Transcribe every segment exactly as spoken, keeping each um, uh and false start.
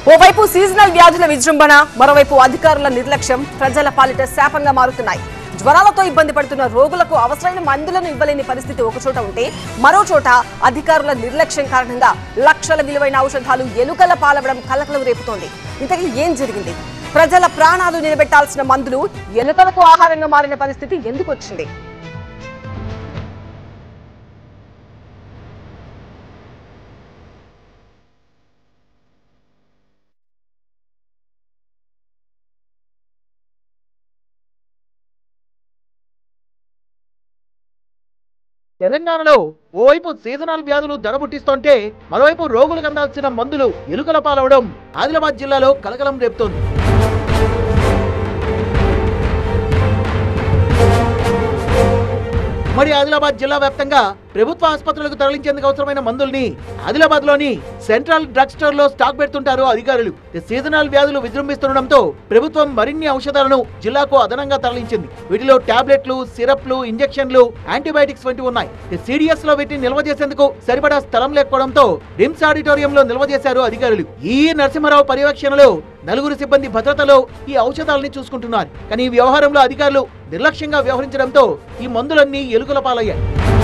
ఓవైపు సీజనల్ వ్యాధుల విజృంభణ, మరోవైపు అధికారుల నిర్లక్ష్యం ప్రజల పాలిట శాపంగా మారుతున్నాయి. జ్వరాలతో ఇబ్బంది పడుతున్న రోగులకు అవసరమైన మందులను ఇవ్వలేని పరిస్థితి ఒకచోట ఉంటే, మరో చోట అధికారుల నిర్లక్ష్యం కారణంగా లక్షల విలువైన ఔషధాలు ఎలుకల పాలవడం కలకలం రేపుతోంది. ఇంతకీ ఏం జరిగింది? ప్రజల ప్రాణాలు నిలబెట్టాల్సిన మందులు ఎలుకలకు ఆహారంగా మారిన పరిస్థితి ఎందుకు వచ్చింది? తెలంగాణలో ఓవైపు సీజనల్ వ్యాధులు దడబుట్టిస్తుంటే, మరోవైపు రోగులకు అందాల్సిన మందులు ఎలుకల పాలవడం ఆదిలాబాద్ జిల్లాలో కలకలం రేపుతోంది. మరి ఆదిలాబాద్ జిల్లా వ్యాప్తంగా ప్రభుత్వ ఆసుపత్రులకు తరలించేందుకు అవసరమైన మందుల్ని ఆదిలాబాద్ లోని సెంట్రల్ డ్రగ్ స్టోర్ లో స్టాక్ పెడుతుంటారు అధికారులు. సీజనల్ వ్యాధులు విజృంభిస్తుండటంతో ప్రభుత్వం మరిన్ని ఔషధాలను జిల్లాకు అదనంగా తరలించింది. వీటిలో టాబ్లెట్లు, సిరప్లు, ఇంజెక్షన్లు, యాంటీబయాటిక్స్ వంటివి ఉన్నాయి. సిడిఎస్ లో వీటిని నిల్వ చేసేందుకు సరిపడా స్థలం లేకపోవడంతో రిమ్స్ ఆడిటోరియంలో నిల్వ చేశారు అధికారులు. ఈ నరసింహారావు పర్యవేక్షణలో నలుగురు సిబ్బంది భద్రతలో ఈ ఔషధాలని చూసుకుంటున్నారు. కానీ ఈ వ్యవహారంలో అధికారులు నిర్లక్ష్యంగా వ్యవహరించడంతో ఈ మందులన్నీ ఎలుకల పాలయ్యాయి.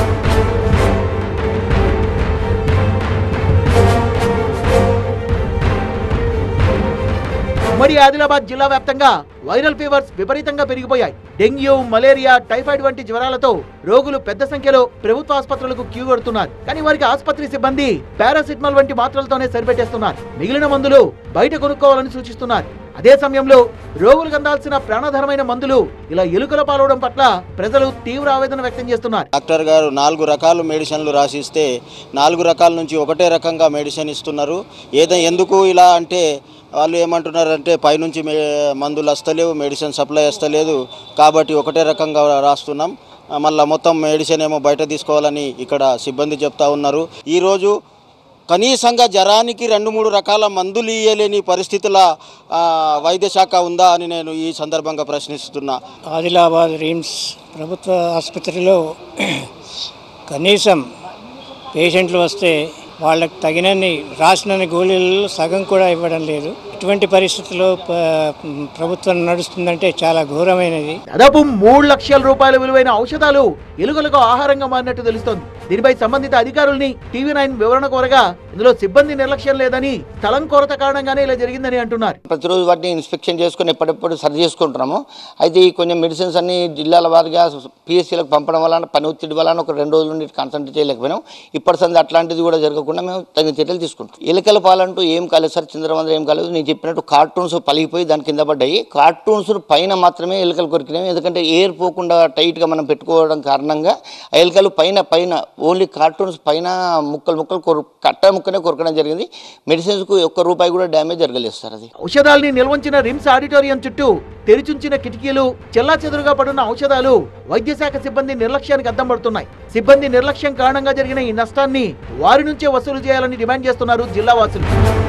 ఉమ్మడి ఆదిలాబాద్ జిల్లా వ్యాప్తంగా వైరల్ ఫీవర్స్ విపరీతంగా పెరిగిపోయాయి. డెంగ్యూ, మలేరియా, టైఫాయిడ్ వంటి జ్వరాలతో రోగులు పెద్ద సంఖ్యలో ప్రభుత్వ ఆసుపత్రులకు క్యూ కడుతున్నారు. కానీ వారికి ఆసుపత్రి సిబ్బంది పారాసిటమాల్ వంటి మాత్రలతోనే సరిపెట్టేస్తున్నారు. మిగిలిన మందులు బయట కొనుక్కోవాలని సూచిస్తున్నారు. అదే సమయంలో రోగులకు అందాల్సిన ప్రాణధరమైన మందులు ఇలా ఎలుకల పాలవడం పట్ల ప్రజలు తీవ్ర ఆవేదన వ్యక్తం చేస్తున్నారు. డాక్టర్ గారు నాలుగు రకాల మెడిసిన్లు రాసిస్తే నాలుగు రకాల నుంచి ఒకటే రకంగా మెడిసిన్ ఇస్తున్నారు. ఏదో ఎందుకు ఇలా అంటే వాళ్ళు ఏమంటున్నారంటే పైనుంచి మందులు వస్తలేవు, మెడిసిన్ సప్లై వస్తలేదు, కాబట్టి ఒకటే రకంగా రాస్తున్నాం, మళ్ళీ మొత్తం మెడిసిన్ ఏమో బయట తీసుకోవాలని ఇక్కడ సిబ్బంది చెప్తా ఉన్నారు. ఈరోజు కనీసంగా జ్వరానికి రెండు మూడు రకాల మందులు ఇయ్యలేని పరిస్థితుల వైద్య శాఖ ఉందా అని నేను ఈ సందర్భంగా ప్రశ్నిస్తున్నా. ఆదిలాబాద్ రిమ్స్ ప్రభుత్వ ఆసుపత్రిలో కనీసం పేషెంట్లు వస్తే వాళ్ళకి తగినన్ని రాసినన్ని గోళీలలో సగం కూడా ఇవ్వడం లేదు. ఇటువంటి పరిస్థితుల్లో ప్రభుత్వం నడుస్తుందంటే చాలా ఘోరమైనది. దాదాపు మూడు లక్షల రూపాయల విలువైన ఔషధాలు ఎలుకలకు ఆహారంగా మారినట్టు తెలుస్తోంది. దీనిపై సంబంధిత అధికారుల్ని టీవీ నైన్ వివరణ కోరగా ఇందులో సిబ్బంది నిర్లక్ష్యం లేదని, స్థలం కొరత కారణంగానే ఇలా జరిగిందని అంటున్నారు. ప్రతిరోజు వాటిని ఇన్స్పెక్షన్ చేసుకుని ఎప్పటిప్పుడు సరి చేసుకుంటున్నాము. అయితే ఈ కొంచెం మెడిసిన్స్ అన్ని జిల్లాల వారిగా పిఎస్సీలకు పంపడం వలన, పని ఒత్తిడి వలన ఒక రెండు రోజుల నుండి కాన్సన్ట్రేట్ చేయలేకపోయినాం. ఇప్పటి సంది అట్లాంటిది కూడా జరగకుండా మేము తగిన చర్యలు తీసుకుంటాం. ఎలుకల పాలంటూ ఏం కాలేదు సార్, చంద్రమందరం ఏం కాలేదు. నేను చెప్పినట్టు కార్టూన్స్ పలిగిపోయి దాని కింద పడ్డాయి. కార్టూన్స్ పైన మాత్రమే ఎలుకలు కొరికినాయి. ఎందుకంటే ఎయిర్ పోకుండా టైట్గా మనం పెట్టుకోవడం కారణంగా ఆ ఎలుకలు పైన పైన ఓన్లీ కార్టూన్స్ పైన ముక్కలు ముక్కలు కొరు కట్ట ముక్కనే కొరకడం జరిగింది. మెడిసిన్స్కు ఒక్క రూపాయి కూడా డ్యామేజ్ జరగలేదు సార్. అది ఔషధాలని నిల్వంచిన రిమ్స్ ఆడిటోరియం చుట్టూ తెరిచుంచిన కిటికీలు, చెల్లా చెదురుగా పడున్న ఔషధాలు వైద్య శాఖ సిబ్బంది నిర్లక్ష్యానికి అద్దం పడుతున్నాయి. సిబ్బంది నిర్లక్ష్యం కారణంగా జరిగిన ఈ నష్టాన్ని వారి నుంచే వసూలు చేయాలని డిమాండ్ చేస్తున్నారు జిల్లా వాసులు.